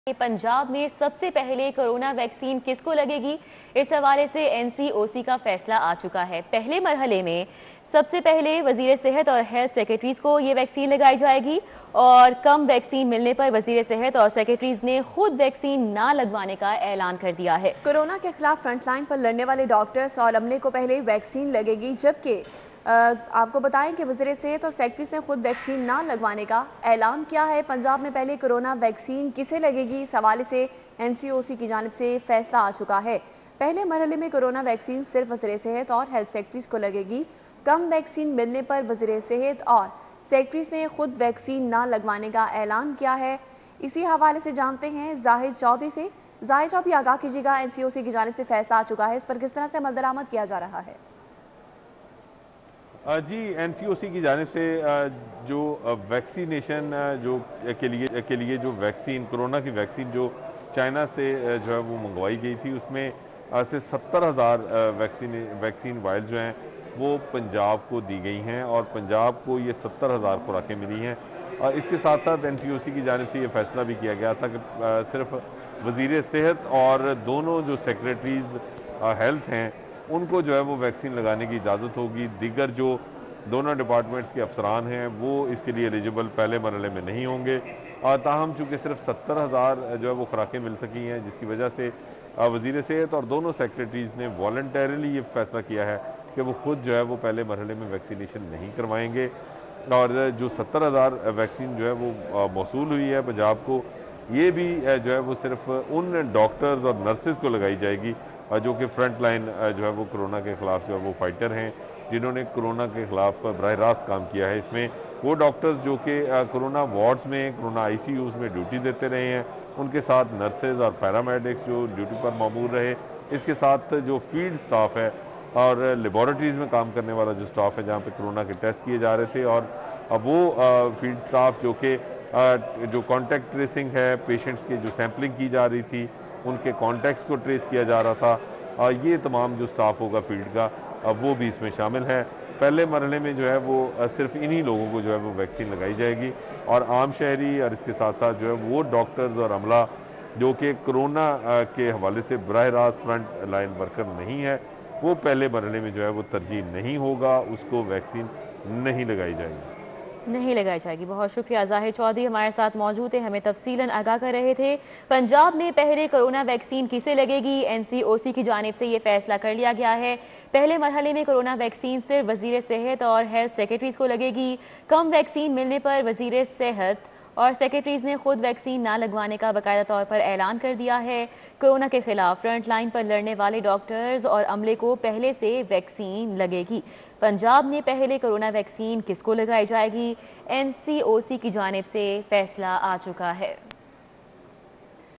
पंजाब में सबसे पहले कोरोना वैक्सीन किसको लगेगी, इस हवाले से एनसीओसी का फैसला आ चुका है। पहले मरहले में सबसे पहले वजीर सेहत और हेल्थ सेक्रेटरीज को ये वैक्सीन लगाई जाएगी और कम वैक्सीन मिलने पर वजीर सेहत और सेक्रेटरीज ने खुद वैक्सीन ना लगवाने का ऐलान कर दिया है। कोरोना के खिलाफ फ्रंट लाइन पर लड़ने वाले डॉक्टर्स और अमले को पहले वैक्सीन लगेगी, जबकि आपको बताएं कि वज़ीर सेहत और सेक्रेटरीज ने खुद वैक्सीन ना लगवाने का ऐलान किया है। पंजाब में पहले कोरोना वैक्सीन किसे लगेगी, इस हवाले से एनसीओसी की जानिब से फैसला आ चुका है। पहले मरहले में कोरोना वैक्सीन सिर्फ वज़ीर सेहत और हेल्थ सेक्रेटरीज को लगेगी। कम वैक्सीन मिलने पर वज़ीर सेहत और सेक्रेटरीज ने खुद वैक्सीन ना लगवाने का ऐलान किया है। इसी हवाले से जानते हैं जाहिद चौधरी से। जाहिद चौधरी, आगाह कीजिएगा, एनसीओसी की जानिब से फैसला आ चुका है, इस पर किस तरह से अमल दरामद किया जा रहा है? जी, एनसीओसी की जानिब से जो वैक्सीनेशन के लिए जो वैक्सीन, कोरोना की वैक्सीन जो चाइना से जो है वो मंगवाई गई थी, उसमें से 70,000 वैक्सीन वायल जो हैं वो पंजाब को दी गई हैं और पंजाब को ये 70,000 खुराकें मिली हैं। इसके साथ साथ एनसीओसी की जानिब से ये फैसला भी किया गया था कि सिर्फ वज़ीर सेहत और दोनों जो सेक्रेटरीज हेल्थ हैं उनको जो है वो वैक्सीन लगाने की इजाज़त होगी। दीगर जो दोनों डिपार्टमेंट्स के अफसरान हैं वो इसके लिए एलिजिबल पहले मरहले में नहीं होंगे। ताहम चूँकि सिर्फ 70,000 जो है वो खुराकें मिल सकी हैं, जिसकी वजह से वज़ीर सेहत और दोनों सेक्रेटरीज़ ने वॉलंटरीली ये फैसला किया है कि वो खुद जो है वो पहले मरहले में वैक्सीनेशन नहीं करवाएंगे। और जो 70,000 वैक्सीन जो है वो मौसूल हुई है पंजाब को, ये भी जो है वो सिर्फ उन डॉक्टर्स और नर्सेज को लगाई जाएगी जो कि फ्रंट लाइन जो है वो कोरोना के ख़िलाफ़ जो है वो फाइटर हैं, जिन्होंने कोरोना के ख़िलाफ़ बराह रास्त काम किया है। इसमें वो डॉक्टर्स जो कि कोरोना वार्ड्स में, कोरोना आईसीयूज़ में ड्यूटी देते रहे हैं, उनके साथ नर्सेज और पैरामेडिक्स जो ड्यूटी पर मौजूद रहे, इसके साथ जो फील्ड स्टाफ है और लेबॉरेटरीज़ में काम करने वाला जो स्टाफ है जहाँ पे कोरोना के टेस्ट किए जा रहे थे, और वो फील्ड स्टाफ जो कि जो कॉन्टैक्ट ट्रेसिंग है, पेशेंट्स की जो सैम्पलिंग की जा रही थी, उनके कॉन्टैक्ट्स को ट्रेस किया जा रहा था, ये तमाम जो स्टाफ होगा फील्ड का वो भी इसमें शामिल है। पहले मरहले में जो है वो सिर्फ इन्हीं लोगों को जो है वो वैक्सीन लगाई जाएगी और आम शहरी और इसके साथ साथ जो है वो डॉक्टर्स और अमला जो कि कोरोना के हवाले से बराह रास्त फ्रंट लाइन वर्कर नहीं है, वो पहले मरहले में जो है वो तरजीह नहीं होगा, उसको वैक्सीन नहीं लगाई जाएगी। बहुत शुक्रिया जाहिद चौधरी, हमारे साथ मौजूद है, हमें तफसीलन आगाह कर रहे थे। पंजाब में पहले कोरोना वैक्सीन किसे लगेगी, एनसीओसी की जानिब से ये फैसला कर लिया गया है। पहले मरहले में कोरोना वैक्सीन सिर्फ वजीर सेहत और हेल्थ सेक्रेटरीज को लगेगी। कम वैक्सीन मिलने पर वजीर सेहत और सेक्रेटरीज ने खुद वैक्सीन ना लगवाने का बाकायदा तौर पर ऐलान कर दिया है। कोरोना के खिलाफ फ्रंट लाइन पर लड़ने वाले डॉक्टर्स और अमले को पहले से वैक्सीन लगेगी। पंजाब में पहले कोरोना वैक्सीन किसको लगाई जाएगी, एनसीओसी की जानिब से फैसला आ चुका है।